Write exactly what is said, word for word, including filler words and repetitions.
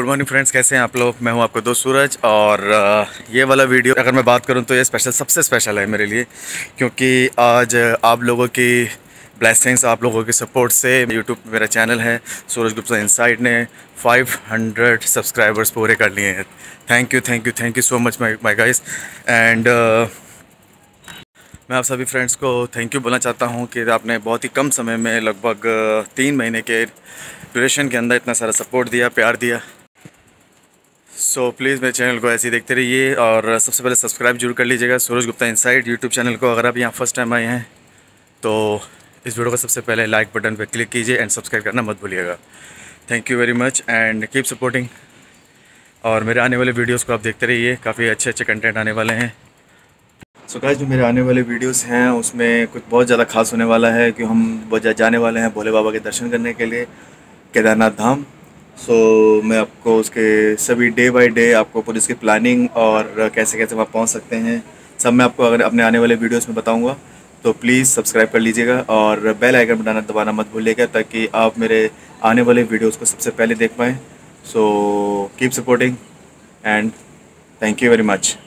Good morning friends, कैसे हैं आप लोग। मैं हूं आपका दोस्त सूरज। और ये वाला वीडियो अगर मैं बात करूं तो ये स्पेशल सबसे स्पेशल है मेरे लिए, क्योंकि आज आप लोगों की ब्लेसिंग्स, आप लोगों की सपोर्ट से यूट्यूब मेरा चैनल है सूरज गुप्ता इंसाइट ने पाँच सौ सब्सक्राइबर्स पूरे कर लिए हैं। Thank you thank you thank you so much my my guys. And मैं आप सभी फ्रेंड्स को थैंक यू बोलना चाहता हूं कि आपने बहुत ही कम समय में, लगभग तीन महीने के ड्यूरेशन के अंदर इतना सारा सपोर्ट दिया, प्यार दिया। सो so, प्लीज़ मेरे चैनल को ऐसे ही देखते रहिए और सबसे पहले सब्सक्राइब जरूर कर लीजिएगा Suraj Gupta insight YouTube channel को। अगर आप यहाँ फर्स्ट टाइम आए हैं तो इस वीडियो को सबसे पहले लाइक बटन पर क्लिक कीजिए एंड सब्सक्राइब करना मत भूलिएगा। Thank you very much and keep supporting. और मेरे आने वाले वीडियोज़ को आप देखते रहिए, काफ़ी अच्छे अच्छे कंटेंट आने वाले हैं। सो गाइस, जो मेरे आने वाले वीडियोस हैं उसमें कुछ बहुत ज़्यादा खास होने वाला है कि हम बहुत जाने वाले हैं भोले बाबा के दर्शन करने के लिए केदारनाथ धाम। सो so, मैं आपको उसके सभी डे बाय डे आपको पूरी इसकी प्लानिंग और कैसे कैसे वहाँ पहुँच सकते हैं सब मैं आपको अगर अपने आने वाले वीडियोस में बताऊँगा। तो प्लीज़ सब्सक्राइब कर लीजिएगा और बेल आइकन बटन दबाना मत भूलिएगा ताकि आप मेरे आने वाले वीडियोज़ को सबसे पहले देख पाएँ। So keep supporting and thank you very much.